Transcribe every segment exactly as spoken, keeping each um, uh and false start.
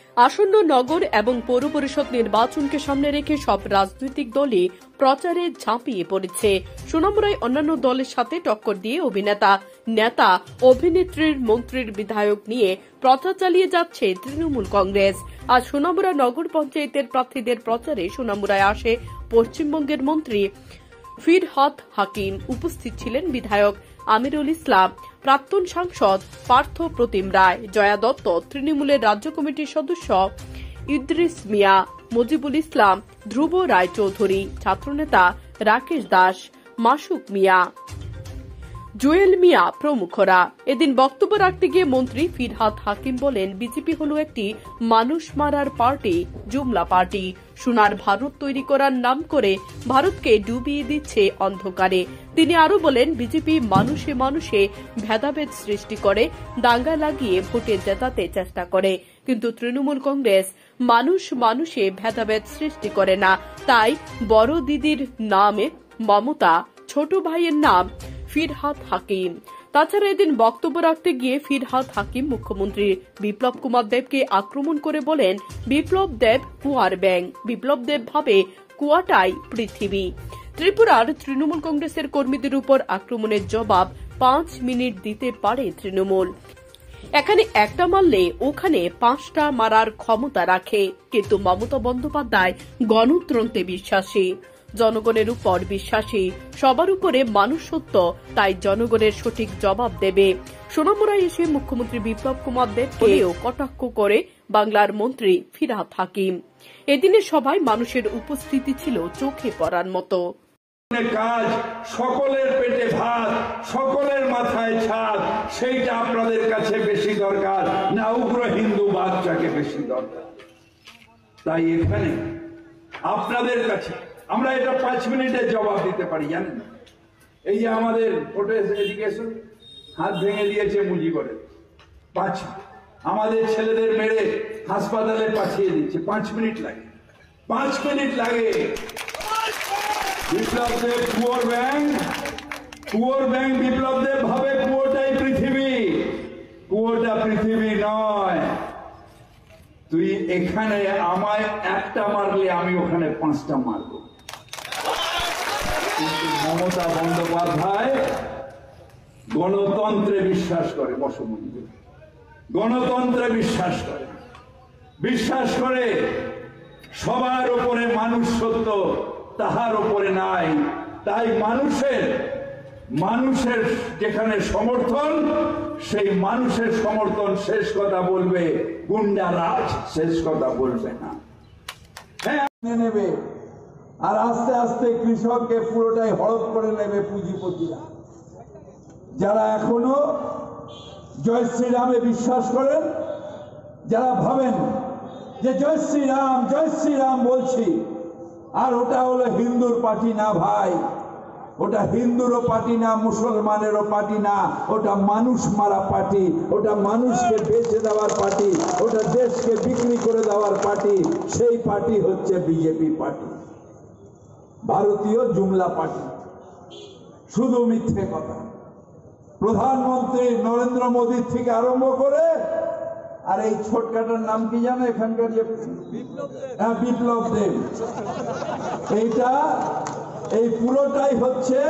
আসন্ন নগর এবং পৌর পরিষদ নির্বাচনকে সামনে রেখে সব রাজনৈতিক দলই প্রচারে ঝাঁপিয়ে পড়েছে। সোনামুড়ায় অন্যান্য দলের সাথে টক্কর দিয়ে অভিনেতা, নেতা, অভিনেত্রীর, মন্ত্রীর, বিধায়ক নিয়ে প্রচার চালিয়ে যাচ্ছে তৃণমূল কংগ্রেস। আজ সোনামুড়া নগর পঞ্চায়েতের প্রার্থীদের প্রচারে সোনামুড়ায় আসে পশ্চিমবঙ্গের মন্ত্রী ফিরহাদ হাকিম। উপস্থিত ছিলেন বিধায়ক আমিরুল ইসলাম, প্রাক্তন সাংসদ পার্থ প্রতিম রায়, জয়া দত্ত, তৃণমূলের রাজ্য কমিটির সদস্য ইদ্রিস মিয়া, মজিবুল ইসলাম, ধ্রুব রায় চৌধুরী, ছাত্রনেতা রাকেশ দাস, মাসুক মিয়া, জুয়েল মিয়া প্রমুখরা। এদিন বক্তব্য রাখতে গিয়ে মন্ত্রী ফিরহাদ হাকিম বলেন, বিজেপি হল একটি মানুষ মারার পার্টি, জুমলা পার্টি। সোনার ভারত তৈরি করার নাম করে ভারতকে ডুবিয়ে দিচ্ছে অন্ধকারে। তিনি আরো বলেন, বিজেপি মানুষে মানুষে ভেদাভেদ সৃষ্টি করে, দাঙ্গা লাগিয়ে ভোটে জেতাতে চেষ্টা করে, কিন্তু তৃণমূল কংগ্রেস মানুষ মানুষে ভেদাভেদ সৃষ্টি করে না। তাই বড় দিদির নামে মমতা, ছোট ভাইয়ের নাম ফিরহাদ হাকিম। তাছাড়া এদিন বক্তব্য রাখতে গিয়ে ফিরহাদ হাকিম মুখ্যমন্ত্রী বিপ্লব কুমার দেবকে আক্রমণ করে বলেন, বিপ্লব দেব কুয়ার ব্যাং, বিপ্লব দেব ভাবে কুয়াটাই পৃথিবী। ত্রিপুরার তৃণমূল কংগ্রেসের কর্মীদের উপর আক্রমণের জবাব পাঁচ মিনিট দিতে পারে তৃণমূল। এখানে একটা মারলে ওখানে পাঁচটা মারার ক্ষমতা রাখে, কিন্তু মমতা বন্দ্যোপাধ্যায় গণতন্ত্রে বিশ্বাসী, জনগণের উপর বিশ্বাসী, সবার উপরে মানুষ সত্য, তাই জনগণের সঠিক জবাব দেবে। সোনামুড়ায় এসে মুখ্যমন্ত্রী বিপ্লব কুমার দেবকেও কটাক্ষ করে বাংলার মন্ত্রী ফিরহাদ হাকিম। এদিনের সভায় মানুষের উপস্থিতি ছিল চোখে পড়ার মতো। কাজ, সকলের পেটে ভাত, সকলের মাথায় ছাদ, সেইটা আপনাদের কাছে বেশি দরকার না উগ্র হিন্দু বাচ্চাকে বেশি দরকার। তাই এখানে আপনাদের কাছে আমরা এটা পাঁচ মিনিটের জবাব দিতে পারি, জানেন? এই যে আমাদের এডুকেশন হাত ভেঙে দিয়েছে মুজি করে, পাঁচ আমাদের ছেলেদের মেরে হাসপাতালে পাঠিয়ে দিচ্ছে, পাঁচ মিনিট লাগে, পাঁচ মিনিট লাগে। বিপ্লব দেব কুয়োর ব্যাংক, কুয়োর ব্যাংক বিপ্লব দেব ভাবে কুয়োটাই পৃথিবী, কুয়োটা পৃথিবী নয়। তুই এখানে আমায় একটা মারলে আমি ওখানে পাঁচটা মারবো। কিন্তু মমতা বন্দ্যোপাধ্যায় গণতন্ত্রে বিশ্বাস করে, বসমন্ত্রী গণতন্ত্রে বিশ্বাস করে, বিশ্বাস করে সবার উপরে মানুষ সত্য, তাহার উপরে নাই। তাই মানুষের মানুষের যেখানে সমর্থন, সেই মানুষের সমর্থন শেষ কথা বলবে, গুন্ডারাজ শেষ কথা বলবে না। হ্যাঁ নেবে, আর আস্তে আস্তে কৃষককে পুরোটাই হড়প করে নেবে পুঁজিপতিরা, যারা এখনো জয় শ্রীরামে বিশ্বাস করেন, যারা ভাবেন যে জয় শ্রীরাম জয় শ্রীরাম বলছি, আর ওটা হলো হিন্দুর পার্টি না ভাই, ওটা হিন্দুরও পার্টি না, মুসলমানেরও পার্টি না, ওটা মানুষ মারা পার্টি, ওটা মানুষকে বেঁচে দেওয়ার পার্টি, ওটা দেশকে বিক্রি করে দেওয়ার পার্টি। সেই পার্টি হচ্ছে বিজেপি পার্টি, ভারতীয় জুমলা পার্টি। শুধু মিথ্যে কথা। প্রধানমন্ত্রী নরেন্দ্র মোদীর থেকে আরম্ভ করে, আর এই ছোটকাটার নাম কি জানো এখানকার, যে হ্যাঁ বিপ্লব দেব, এইটা এই পুরোটাই হচ্ছে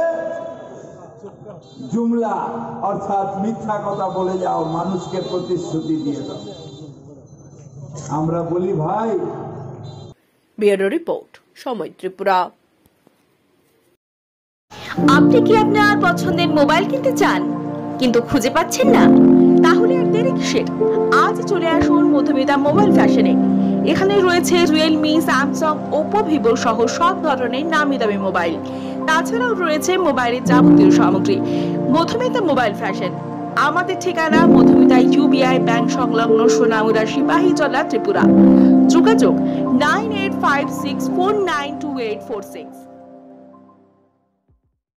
জুমলা, অর্থাৎ মিথ্যা কথা বলে যাও, মানুষকে প্রতিশ্রুতি দিয়ে দাও। আমরা বলি ভাই। ব্যুরো রিপোর্ট, সময় ত্রিপুরা। আপনি কি আপনার পছন্দের মোবাইল কিনতে চান কিন্তু খুঁজে পাচ্ছেন না? তাহলে আর দেরি কিসের? আজ চলে আসুন মধুমিতা মোবাইল ফ্যাশনে। এখানে রয়েছে রিয়েলমি, স্যামসাং, ওপো, ভিভো সহ সব ধরনের নামি দামি মোবাইল। তাছাড়াও রয়েছে মোবাইলের যাবতীয় সামগ্রী। মধুমিতা মোবাইল ফ্যাশন, আমাদের ঠিকানা মধুমিতা ইউবিআই ব্যাংক সংলগ্ন সোনামুড়া, সিপাহীজলা, ত্রিপুরা। যোগাযোগ nine eight five six four nine two eight four six.